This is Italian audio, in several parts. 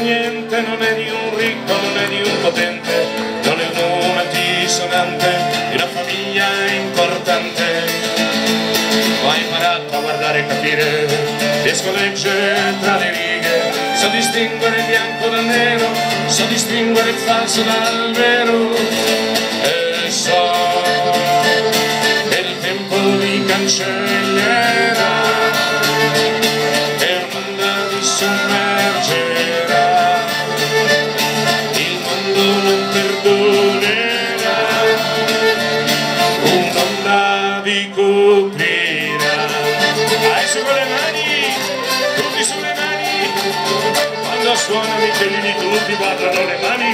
niente, non è di un ricco, non è di un potente, non è un altisonante di una famiglia importante. Ma ho imparato a guardare e capire, riesco a leggere tra le righe, so distinguere il bianco dal nero, so distinguere il falso dal vero, e so che il tempo mi cancellerà e un'onda mi sommergerà, il mondo non perdonerà, un'onda vi coprirà. Dai, su con le mani, tutti sulle mani, quando suona Michelini tutti battono le mani.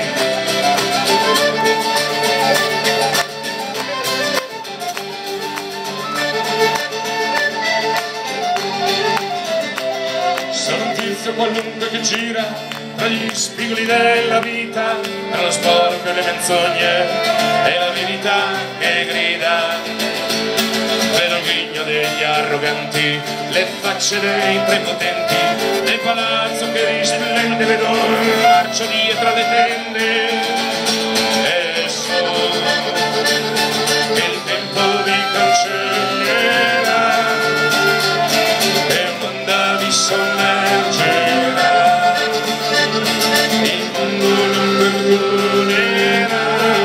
Sono un tizio qualunque che gira tra gli spigoli della vita, tra lo sporco e le menzogne e la verità che grida. Vedo il ghigno degli arroganti, le facce dei prepotenti, nel palazzo che risplende vedo un marcio dietro le tende, e so che il tempo vi cancellerà e un'onda vi sommergerà, il mondo non perdonerà,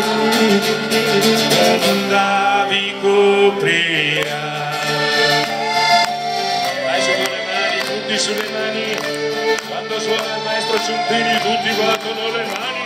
un'onda vi coprirà. Dai, su con le mani, tutti sulle mani, quando suona il maestro Ciumpini tutti battono le mani.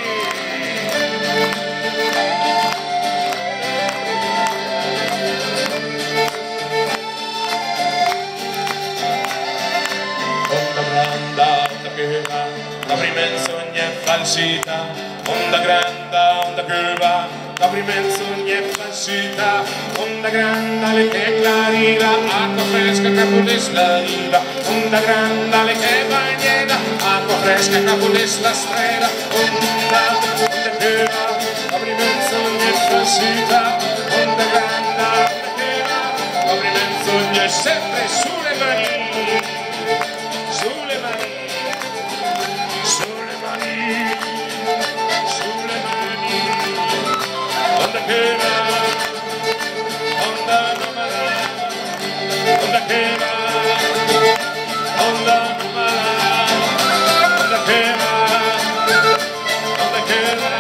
Onda grande, onda che va, apri menzogna e falsità, onda grande, onda che va, apri menzogna e falsità, onda grande che clariva, acqua fresca capulis la riva, onda grande che bagnera, acqua fresca capulis la strada, onda che va, apri menzogna e falsità, onda grande che va, apri menzogna e sempre sulle mani. Sulle mani, sulle mani, sulle mani, onda che va, onda nomada, onda che va, onda nomada, onda che va, onda che va,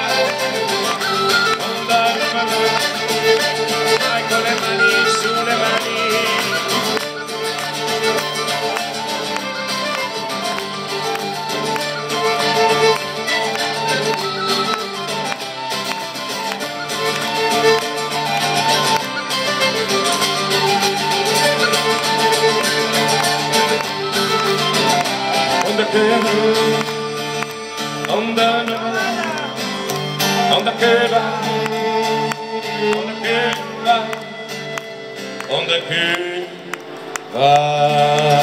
onda nomada, vai con le mani, sulle mani. Onda no, onda che va, onda che va, onda che va.